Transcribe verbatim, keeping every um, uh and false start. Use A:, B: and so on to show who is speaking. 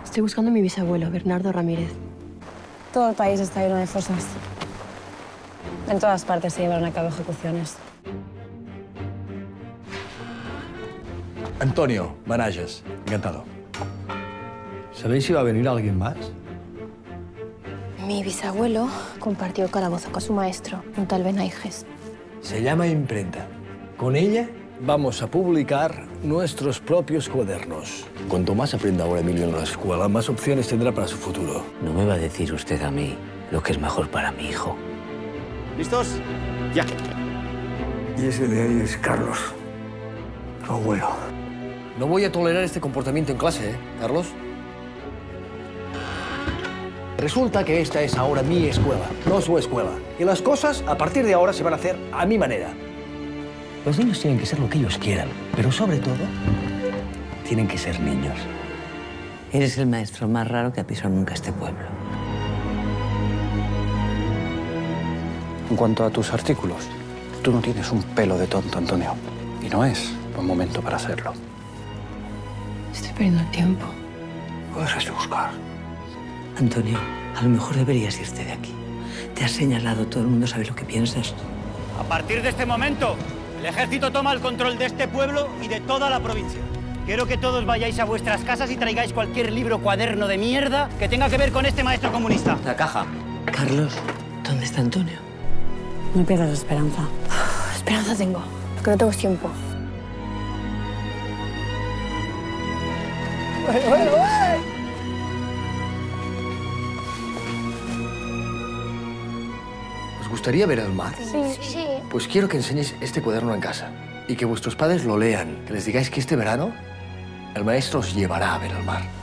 A: Estoy buscando a mi bisabuelo, Bernardo Ramírez.
B: Todo el país está lleno de fosas. En todas partes se llevan a cabo ejecuciones.
C: Antonio Manages, encantado.
D: ¿Sabéis si va a venir alguien más?
A: Mi bisabuelo compartió calabozo con su maestro, un tal Benaiges.
D: Se llama imprenta. Con ella vamos a publicar nuestros propios cuadernos. Cuanto más aprenda ahora Emilio en la escuela, más opciones tendrá para su futuro.
E: No me va a decir usted a mí lo que es mejor para mi hijo.
F: ¿Listos? Ya.
D: Y ese de ahí es Carlos, tu abuelo. No voy a tolerar este comportamiento en clase, ¿eh, Carlos? Resulta que esta es ahora mi escuela, no su escuela. Y las cosas, a partir de ahora, se van a hacer a mi manera. Los niños tienen que ser lo que ellos quieran, pero sobre todo, tienen que ser niños.
E: Eres el maestro más raro que ha pisado nunca este pueblo.
G: En cuanto a tus artículos, tú no tienes un pelo de tonto, Antonio. Y no es buen momento para hacerlo.
A: Estoy perdiendo el tiempo.
G: Puedes que buscar.
E: Antonio, a lo mejor deberías irte de aquí. Te has señalado, todo el mundo sabe lo que piensas.
F: A partir de este momento, el ejército toma el control de este pueblo y de toda la provincia. Quiero que todos vayáis a vuestras casas y traigáis cualquier libro o cuaderno de mierda que tenga que ver con este maestro comunista.
E: La caja. Carlos, ¿dónde está Antonio?
B: No pierdas la esperanza.
A: Esperanza tengo, porque no tengo tiempo.
D: ¿Os gustaría ver el mar?
A: Sí, sí.
D: Pues quiero que enseñéis este cuaderno en casa y que vuestros padres lo lean, que les digáis que este verano el maestro os llevará a ver el mar.